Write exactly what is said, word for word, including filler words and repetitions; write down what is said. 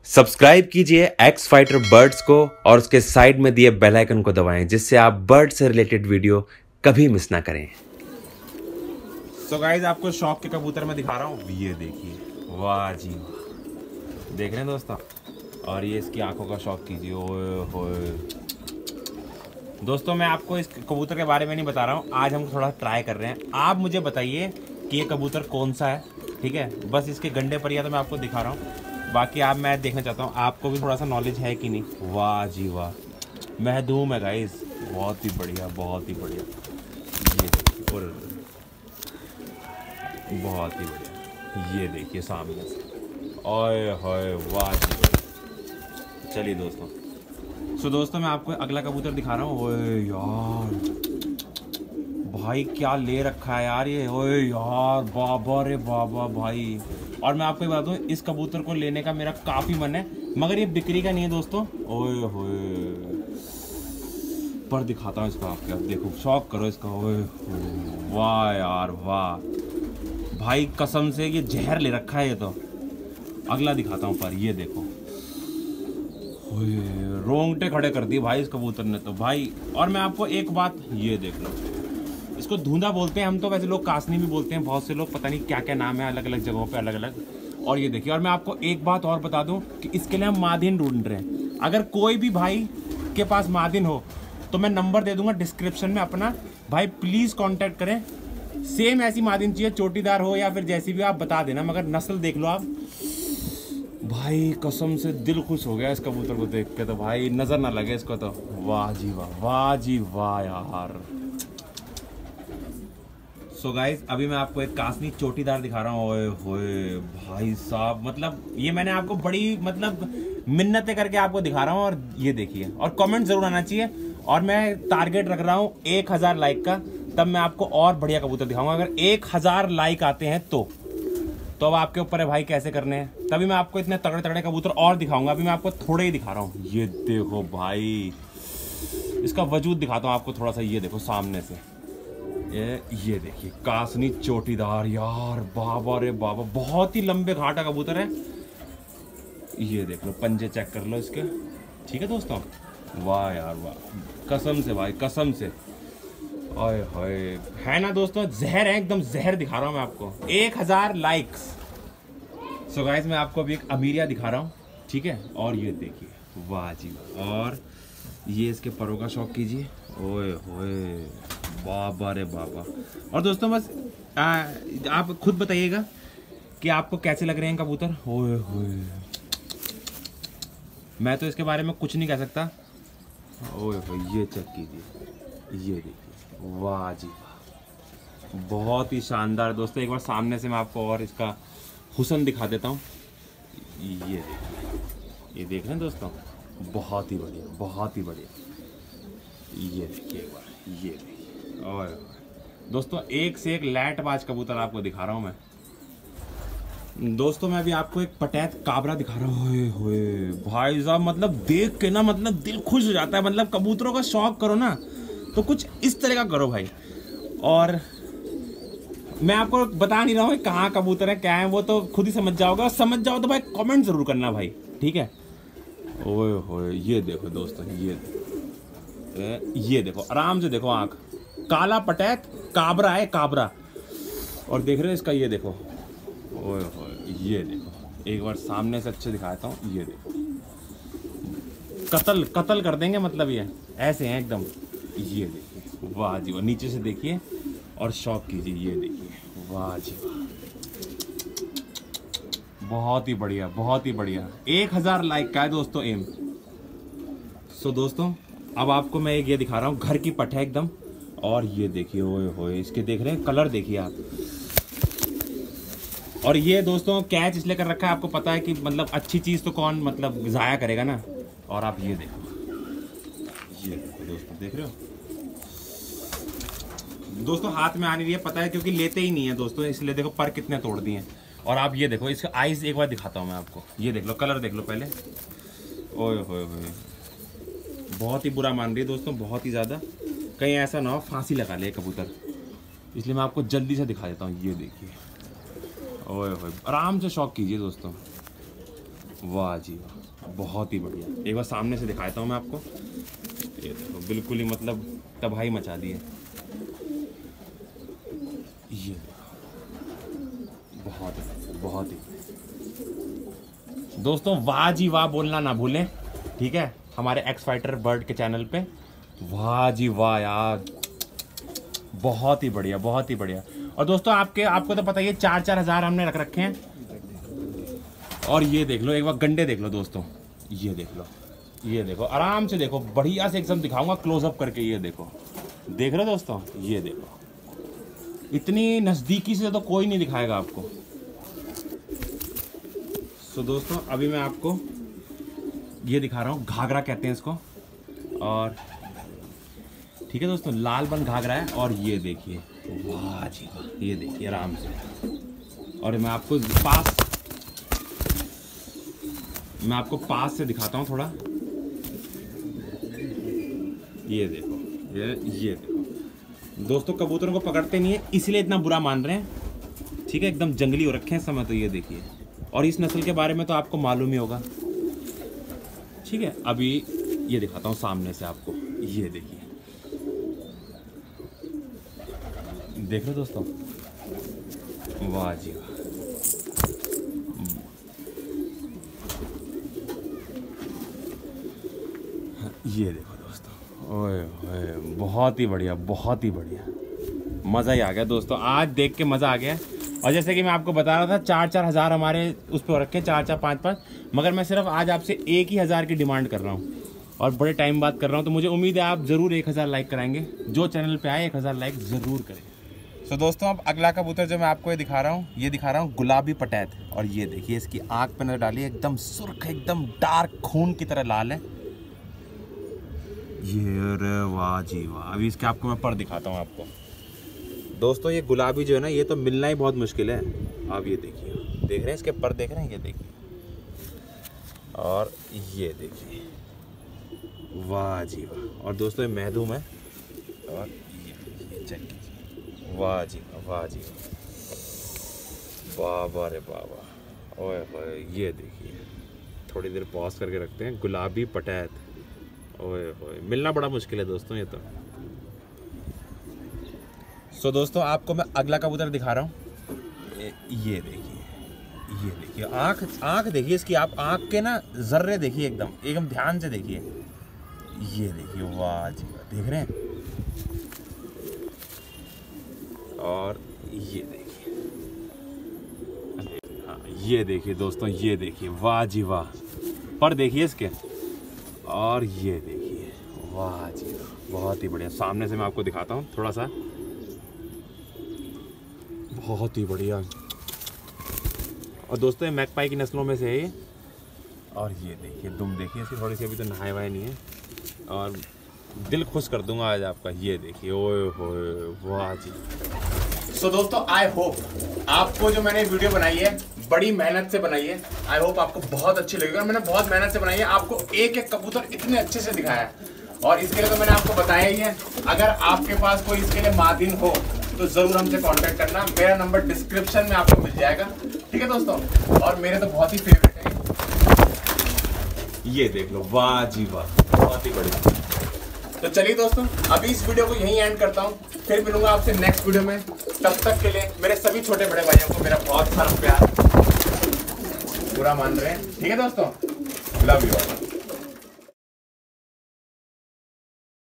Subscribe कीजिए x fighter birds को और उसके साइड में दिए बेल आइकन को दबाएं जिससे आप बर्ड से रिलेटेड वीडियो कभी मिस ना करें। तो गाइस आपको शौक के कबूतर मैं दिखा रहा हूँ, ये देखिए, वाह जी वाह, देख रहे हैं दोस्तों। और ये इसकी आंखों का शौक कीजिए, ओए होए। दोस्तों मैं आपको इस कबूतर के बारे में नहीं बता रहा हूँ, आज हम थोड़ा ट्राई कर रहे हैं। आप मुझे बताइए कि ये कबूतर कौन सा है, ठीक है। बस इसके गंडे पर या तो मैं आपको दिखा रहा हूँ, बाकी आप मैं देखना चाहता हूँ आपको भी थोड़ा सा नॉलेज है कि नहीं। वाह जी वाह, महदूम है गाइस, बहुत ही बढ़िया, बहुत ही बढ़िया। ये देखिए, और बहुत ही बढ़िया, ये देखिए सामने से, ओए होए, वाह जी। चलिए दोस्तों, सो दोस्तों मैं आपको अगला कबूतर दिखा रहा हूँ। ओए यार भाई, क्या ले रखा है यार ये, ओए यार, बाबा रे बाबा भाई। और मैं आपको बता दूं, इस कबूतर को लेने का मेरा काफ़ी मन है, मगर ये बिक्री का नहीं है दोस्तों। ओए होए, पर दिखाता हूँ इसका, आपके देखो, शौक करो इसका। ओए वाह यार वाह भाई, कसम से ये जहर ले रखा है ये तो। अगला दिखाता हूँ, पर ये देखो, रोंगटे खड़े कर दिए भाई इस कबूतर ने तो भाई। और मैं आपको एक बात, ये देख लो, इसको धुंधा बोलते हैं हम तो, वैसे लोग कासनी भी बोलते हैं, बहुत से लोग, पता नहीं क्या क्या नाम है अलग अलग जगहों पे अलग अलग। और ये देखिए, और मैं आपको एक बात और बता दूं कि इसके लिए हम मादिन ढूंढ रहे हैं। अगर कोई भी भाई के पास मादिन हो तो मैं नंबर दे दूंगा डिस्क्रिप्शन में अपना, भाई प्लीज़ कॉन्टैक्ट करें। सेम ऐसी मादिन चाहिए, चोटीदार हो या फिर जैसी भी, आप बता देना, मगर नस्ल देख लो आप। भाई कसम से दिल खुश हो गया इस कबूतर को देख के तो भाई, नज़र ना लगे इसको तो। वाह जी वाह, वाह जी वाह यार। सो so गाइस, अभी मैं आपको एक कासनी चोटीदार दिखा रहा हूँ। ओए होए भाई साहब, मतलब ये मैंने आपको बड़ी मतलब मिन्नतें करके आपको दिखा रहा हूँ। और ये देखिए, और कमेंट जरूर आना चाहिए। और मैं टारगेट रख रहा हूँ एक हज़ार लाइक का, तब मैं आपको और बढ़िया कबूतर दिखाऊंगा। अगर एक हज़ार लाइक आते हैं तो तो अब आपके ऊपर है भाई कैसे करने हैं, तभी मैं आपको इतने तगड़े तगड़े कबूतर और दिखाऊंगा। अभी मैं आपको थोड़े ही दिखा रहा हूँ। ये देखो भाई, इसका वजूद दिखाता हूँ आपको थोड़ा सा। ये देखो सामने से, ये ये देखिए कासनी चोटीदार यार, बाबा रे बाबा, बहुत ही लंबे घाटा कबूतर है। ये देख लो, पंजे चेक कर लो इसके, ठीक है दोस्तों। वाह यार वाह, कसम से भाई, कसम से, ओए होए, है ना दोस्तों, जहर है एकदम, जहर दिखा रहा हूँ मैं आपको। एक हजार लाइक्स। सो गाइस, मैं आपको अभी एक अमीरिया दिखा रहा हूँ, ठीक है। और ये देखिए, वाह जी वाह, और ये इसके परों का शौक कीजिए। ओए होए, बाबा रे बाबा। और दोस्तों बस आ, आप खुद बताइएगा कि आपको कैसे लग रहे हैं कबूतर। ओए होए, मैं तो इसके बारे में कुछ नहीं कह सकता। ओए होए, ये चेक कीजिए, ये देखिए, वाह जी वाह, बहुत ही शानदार दोस्तों। एक बार सामने से मैं आपको और इसका हुस्न दिखा देता हूँ। ये देखिए, ये देख रहे हैं दोस्तों, बहुत ही बढ़िया, बहुत ही बढ़िया। ये देखिए एक बार, ये देखिए, और दोस्तों एक से एक लैटबाज कबूतर आपको दिखा रहा हूँ मैं। दोस्तों मैं अभी आपको एक पटैत काबरा दिखा रहा हूँ। होए होए भाई साहब, मतलब देख के ना, मतलब दिल खुश हो जाता है। मतलब कबूतरों का शौक करो ना तो कुछ इस तरह का करो भाई। और मैं आपको बता नहीं रहा हूँ कहाँ कबूतर है क्या है, वो तो खुद ही समझ जाओगे। और समझ जाओ तो भाई कमेंट जरूर करना भाई, ठीक है। ओए होए, ये देखो दोस्तों, ये देखो, ये देखो, आराम से देखो, आंख, काला पटैत काबरा है, काबरा। और देख रहे हो इसका, ये देखो, ओए होए, ये देखो, एक बार सामने से अच्छे दिखाता हूँ। ये देखो, कत्ल कत्ल कर देंगे, मतलब ये ऐसे हैं एकदम। ये देखिए, वाह जी वाह, नीचे से देखिए और शौक कीजिए। ये देखिए, वाह जी वाह, बहुत ही बढ़िया, बहुत ही बढ़िया। एक हजार लाइक का है दोस्तों एम। सो दोस्तों अब आपको मैं एक ये दिखा रहा हूँ, घर की पट है एकदम। और ये देखिए, ओए होए, इसके देख रहे हैं कलर, देखिए आप। और ये दोस्तों कैच इसलिए कर रखा है, आपको पता है कि मतलब अच्छी चीज़ तो कौन मतलब ज़ाया करेगा ना। और आप ये देखो, ये देखो दोस्तों, देख रहे हो दोस्तों, हाथ में आ नहीं रही है, पता है क्योंकि लेते ही नहीं है दोस्तों, इसलिए देखो पर कितने तोड़ दिए हैं। और आप ये देखो, इसका आइज एक बार दिखाता हूँ मैं आपको। ये देख लो, कलर देख लो पहले। ओए होए होए, बहुत ही बुरा मान रही है दोस्तों, बहुत ही ज़्यादा। कहीं ऐसा ना हो फांसी लगा ले कबूतर, इसलिए मैं आपको जल्दी से दिखा देता हूँ। ये देखिए, ओए होए, आराम से शौक कीजिए दोस्तों। वाह जी वाह, बहुत ही बढ़िया। एक बार सामने से दिखाता हूँ मैं आपको। ये देखो बिल्कुल ही मतलब तबाही मचा दी है। ये देखो बहुत ही बहुत ही दोस्तों, वाह जी वाह बोलना ना भूलें, ठीक है, हमारे एक्स फाइटर बर्ड के चैनल पे। वाह जी वाह यार, बहुत ही बढ़िया बहुत ही बढ़िया। और दोस्तों आपके आपको तो पता ही है, चार चार हजार हमने रख रखे हैं। और ये देख लो, एक बार गंडे देख लो दोस्तों, ये देख लो, ये देखो आराम से देखो, बढ़िया से एकदम दिखाऊंगा क्लोजअप करके। ये देखो, देख रहे हो दोस्तों, ये देखो, इतनी नज़दीकी से तो कोई नहीं दिखाएगा आपको। सो दोस्तों अभी मैं आपको ये दिखा रहा हूँ, घाघरा कहते हैं इसको। और ठीक है दोस्तों, लाल बन घाघरा है। और ये देखिए, वाह जी वाह, ये देखिए आराम से। और मैं आपको पास मैं आपको पास से दिखाता हूँ थोड़ा। ये देखो, ये ये देखो दोस्तों, कबूतरों को पकड़ते नहीं है इसलिए इतना बुरा मान रहे हैं, ठीक है, एकदम जंगली हो रखे हैं इस समय। तो ये देखिए, और इस नस्ल के बारे में तो आपको मालूम ही होगा, ठीक है। अभी ये दिखाता हूँ सामने से आपको, ये देखिए, देख रहे हो दोस्तों, वाह जी वाह। ये देखो दोस्तों, ओए ओए, बहुत ही बढ़िया बहुत ही बढ़िया, मज़ा ही आ गया दोस्तों, आज देख के मज़ा आ गया। और जैसे कि मैं आपको बता रहा था, चार चार हज़ार हमारे उस पर रखे, चार चार पाँच पाँच, मगर मैं सिर्फ आज आपसे एक ही हज़ार की डिमांड कर रहा हूँ और बड़े टाइम बाद कर रहा हूँ। तो मुझे उम्मीद है आप ज़रूर एक हज़ार लाइक कराएंगे, जो चैनल पे आए एक हज़ार लाइक ज़रूर करें। तो दोस्तों अब अगला कबूतर जो मैं आपको ये दिखा रहा हूँ, ये दिखा रहा हूँ गुलाबी पटैत। और ये देखिए, इसकी आँख पे नजर डालिए, एकदम सुर्ख, एकदम डार्क खून की तरह लाल है ये। अरे वाह जी वाह, अभी इसके आपको मैं पर दिखाता हूँ आपको दोस्तों। ये गुलाबी जो है ना, ये तो मिलना ही बहुत मुश्किल है। आप ये देखिए, देख रहे हैं इसके पर, देख रहे हैं, ये देखिए, और ये देखिए, वाह जी वाह। और दोस्तों ये महदूम है। और ये देखिए, चेक कीजिए, वाह जी वाह जी वाह, वाह रे वाह वाह, ओए ओए, ये देखिए, थोड़ी देर पॉज करके रखते हैं। गुलाबी पटैत, ओए ओए, मिलना बड़ा मुश्किल है दोस्तों ये तो। सो दोस्तों आपको मैं अगला कबूतर दिखा रहा हूँ, ये देखिए, ये देखिए, आँख आँख देखिए इसकी, आप आँख के ना जर्रे देखिए, एकदम एकदम ध्यान से देखिए, ये देखिए, वाह जी वाह, देख रहे हैं। और ये देखिए, हाँ ये देखिए दोस्तों, ये देखिए, वाह जी वाह, पर देखिए इसके। और ये देखिए, वाह जी वाह, बहुत ही बढ़िया। सामने से मैं आपको दिखाता हूँ थोड़ा सा, बहुत ही बढ़िया। और दोस्तों ये मैकपाई की नस्लों में से है। और ये देखिए, दुम देखिए इसकी, थोड़ी सी अभी तो नहाए वाए नहीं है। और दिल खुश कर दूंगा आज आपका, ये देखिए, ओए होए, वाह जी। सो दोस्तों आई होप आपको जो मैंने वीडियो बनाई है, बड़ी मेहनत से बनाई है, आई होप आपको बहुत अच्छी लगेगी। और मैंने बहुत मेहनत से बनाई है, आपको एक एक कबूतर इतने अच्छे से दिखाया है। और इसके लिए तो मैंने आपको बताया ही है, अगर आपके पास कोई इसके लिए मादिन हो तो जरूर हमसे कांटेक्ट करना, मेरा नंबर डिस्क्रिप्शन में आपको मिल जाएगा, ठीक है दोस्तों। और मेरे तो बहुत ही फेवरेट है, ये देख लो, वाह जी वाह, बहुत ही बढ़िया। तो चलिए दोस्तों, अभी इस वीडियो को यहीं एंड करता हूँ, फिर मिलूंगा आपसे नेक्स्ट वीडियो में। तब तक के लिए मेरे सभी छोटे बड़े भाइयों को मेरा बहुत सारा प्यार, पूरा मान रहे हैं, ठीक है दोस्तों, लव यू ऑल।